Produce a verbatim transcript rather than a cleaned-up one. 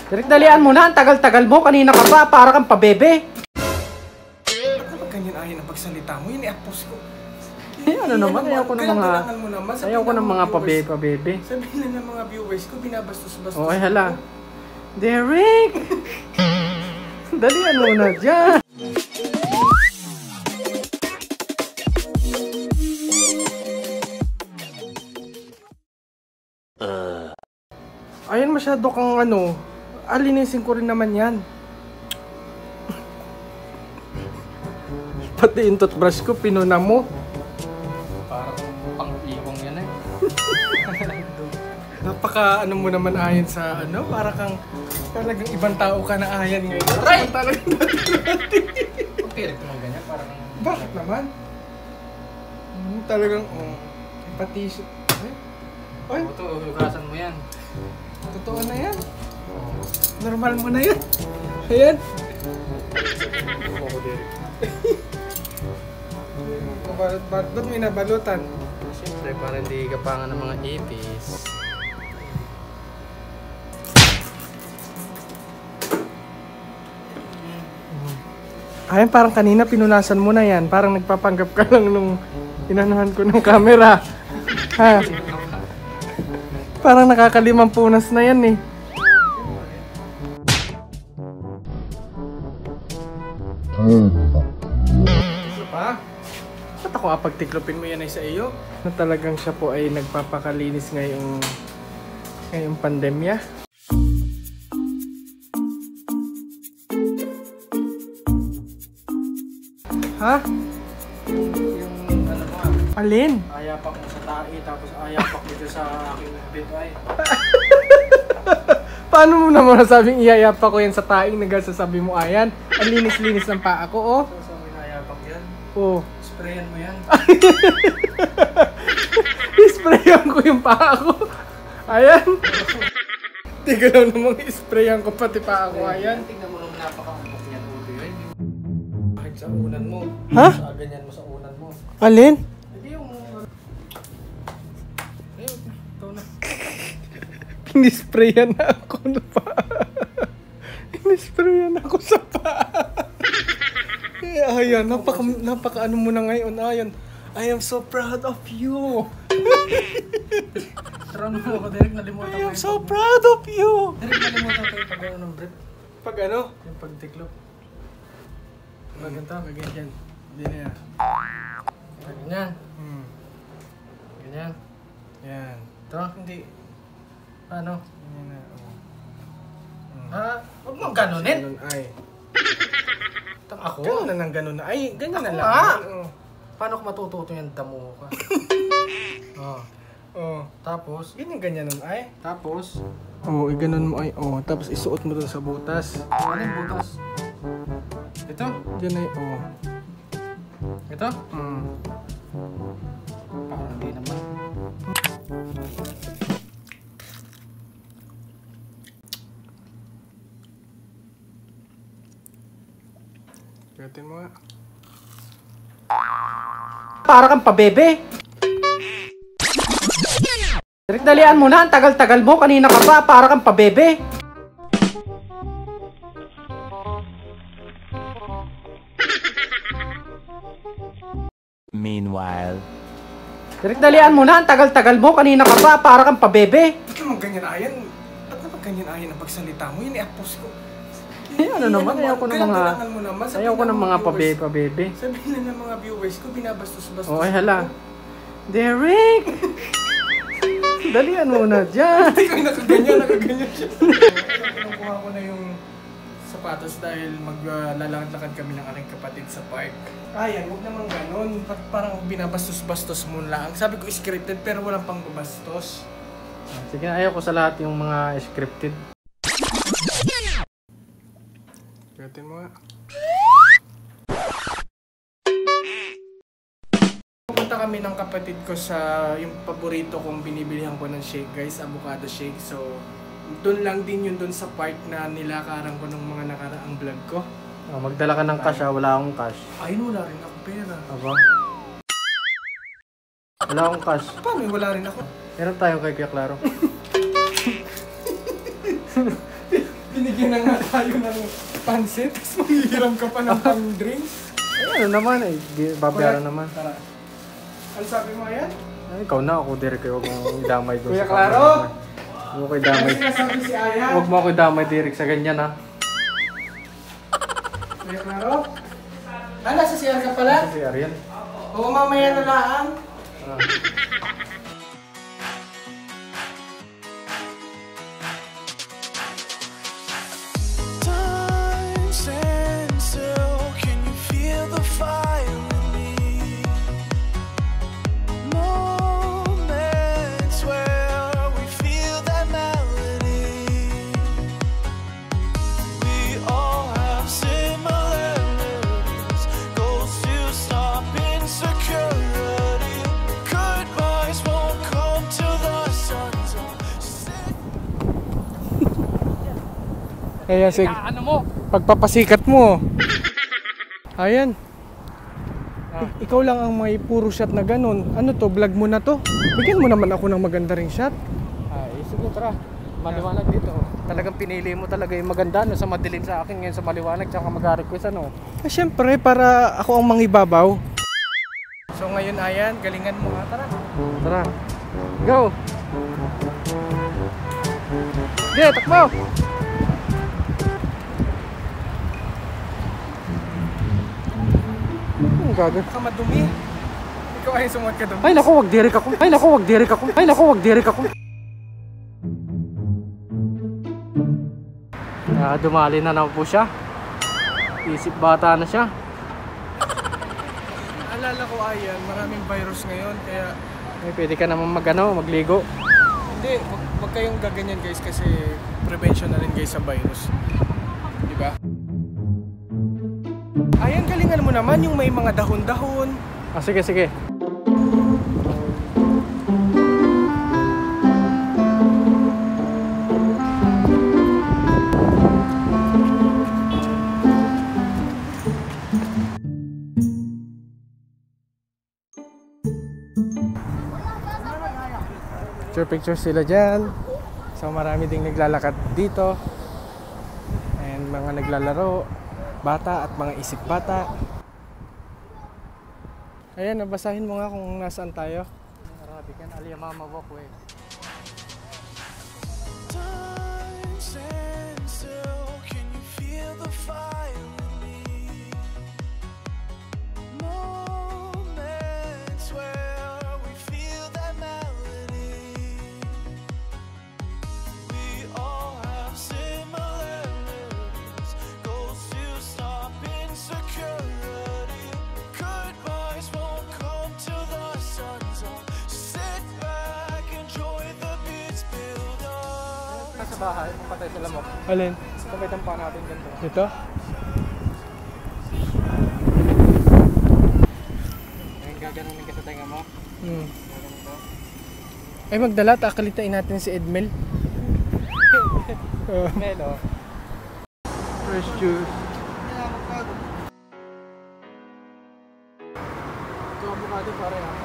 Direk, dalian mo na. Ang tagal-tagal mo. Kanina ka pa. Para kang pabebe. Ba't naman ganyan ayon ang pagsalita mo? Yun i-appose ko. Eh, ano naman? Ayaw ko ng mga... Ayaw ko ng mga pabebe-pabebe. Sabihin na ng mga viewers ko, binabastos-bastos. Oh, ay hala. Derek! Dalian mo na dyan. Uh. Ayun, masyado kang ano. Alinisin ko rin naman yan. Pati yung toothbrush ko, pinuna mo. Parang pang-iwang yan eh. Napaka ano mo naman ayon sa ano, para kang talagang ibang tao ka na ayan ngayon. Try! Talagang dati-dati. Pagkirit mo ganyan, parang... Bakit naman? Hmm, talagang, oh, patisyo. Eh? Ay? Ito, hugasan mo yan. Totoo na yan. Normal mo na yan. Ayan. Oo, Derek. Ba't ba't may nabalutan? Siyempre, para hindi kapangan ng mga ipis. Ayan, parang kanina pinunasan mo na yan. Parang nagpapanggap ka lang nung inanuhan ko ng camera. Ha? Parang nakakalimang punas na yan eh. Ano pa? Ba't ako apagtiklopin mo yan ay sa iyo? Na talagang siya po ay nagpapakalinis ngayong ngayong pandemya. Ha? Yung ano mo, Alin? ayapak mo sa tae, tapos ayapak dito sa aking bed ay. Paano mo naman nasabing iyayapa ko yan sa taing nagsasabi mo ayan? Ang linis-linis ng paa ko, oh. So, sabi na ayapak yan. Oh. Sprayan mo yan. Isprayan ko yung paa ko. Ayan. Tiga lang namang isprayan ko pati paa ko, ayan. Tingnan mo naman napaka-umpok niyan, Ubi. Bakit sa unan mo? Ha? Sa ganyan mo sa unan mo. Alin? Hindi yung... Ayun, ito na. Inisprayan na ako na paa. Inisprayan ako sa paa. Ayan, napaka, napaka ano mo na ngayon, ayan. I am so proud of you. Sarang mo ako, Derek, nalimutan ko. I am so proud of you. Derek, nalimutan ko yung pag-ano ng brief. Pag ano? Yung pagtiklop. Pag ganito, ganyan. Hindi na yan. Ganyan. Hmm. Ganyan. Yan. Ito? Hindi. Paano? Ganyan na. Oh. Hmm. Ha? Huwag mong ganunin. Ganun ay. Tang ako? Ganun na ng ganun na. Ay, ganyan na Ako lang. nga. Oh. Paano ko matututo yung damo ka? Oh. Oh. Tapos? Ganyan ganyan nun ay. Tapos? Oo, oh, ganun mo ay. Oh, tapos isuot mo dun sa butas. Ano yung butas? Ito? Diyan ay, oh. Ito? Hmm. Parang hindi naman. Gatin mo nga. Para kang pabebe. Direk, dalian mo na. Ang tagal-tagal mo. Kanina ka pa. Para kang pabebe. Meanwhile. Direk, dalian mo na. Ang tagal-tagal mo. Kanina ka pa. Para kang pabebe. Ba't naman ganyan ayan? Ba't naman ganyan ayan ang pagsalita mo? Yun i-appose ko. Eh, ano naman? Ayaw ko ng mga... Ayaw ko ng mga pabebe-pabebe. Sabihin na ng mga viewers ko, binabastos-bastos. Oh, ay hala. Derek! Dalian mo na dyan. Hindi ko nakaganyan, nakaganyan siya. Nakuha ko na yung sapatos dahil maglalakad-lakad kami ng aking kapatid sa park. Ayan, huwag naman ganon. Parang binabastos-bastos mo lang. Sabi ko scripted pero walang pang babastos. Sige, ayaw ko sa lahat yung mga scripted. Gatin mo nga. Pupunta kami ng kapatid ko sa yung paborito kong binibilihan ko ng shake, guys, avocado shake. So, doon lang din yun doon sa part na nilakaran ko ng mga nakaraang vlog ko. Oh, magdala ka ng cash ha, wala akong cash. Ayun, wala rin ako pera. Aba? Wala akong cash. Paano eh, wala rin ako? Meron tayo kay Kuya Claro. bibigyan na nga tayo ng pansit, tapos manghihiram ka pa ng pang-drinks. Ay, ano naman eh, Di- babayaran naman. Tara. Ano sabi mo yan? Ay, ikaw na ako, Derek, huwag mo damay doon Kuya sa Claro? camera. Huwag mo ko'y Ano damay. sinasabi si Aya? Huwag mo ko'y damay, Derek, sa ganyan ha. Kuya Claro? Ah, nasa C R ka pala? Kasi Ariel. Oo, mamaya na lang. Ah. Time stands still. Can you feel the fire in me? Moments where we feel that melody. We all have similarities. Goals to stop insecurity. Goodbyes won't come till the sun's up. Kaya sige. Ano mo? Pagpapasikat mo. Ayan. Ik- ikaw lang ang may puro shot na ganun. Ano to? Vlog mo na to? Bigyan mo naman ako ng maganda ring shot. Ay, sige, tara. Maliwanag dito. Talagang pinili mo talaga yung maganda no, sa madilim sa akin ngayon sa maliwanag tsaka mag-request ano. Ah, syempre, para ako ang mangibabaw. So ngayon, ayan, galingan mo ha. Tara. Tara. Go! Yeah, takbo! Ang gagawin. Baka madumi. Ikaw ay sumuot ka dumi. Ay naku, wag Derek ako. Ay naku, wag Derek ako. Ay naku, wag Derek ako. Ah, dumali na naman po siya. Isip bata na siya. Alala ko, ayan, maraming virus ngayon. Kaya, Ay, pwede ka naman magano, magligo. hindi, wag, wag kayong gaganyan guys kasi prevention na rin guys sa virus. Diba? Ayan, galingan mo naman yung may mga dahon-dahon. Ah, sige, sige. Picture picture sila dyan. So marami ding naglalakad dito. And mga naglalaro, bata at mga isip bata. Ayan, nabasahin mo nga kung nasaan tayo. Arabic yan, Alia Mama Walkway. Time stands still. Can you feel the fire in me? Moments where we feel that melody. We all have similarities. Goals to stop insecurity. Goodbyes won't come till the sun's up. Sit back, enjoy the beats build up. Sa bahay, patay sila mo. Alin? Kapitan pa natin ganito. Ito? Ayun, gaganunin ka sa tenga mo. Hmm. Gaganon ko. Ay magdala, takalitain natin si Edmel. Oh. Melo. Fresh juice. Ito avocado pare ha.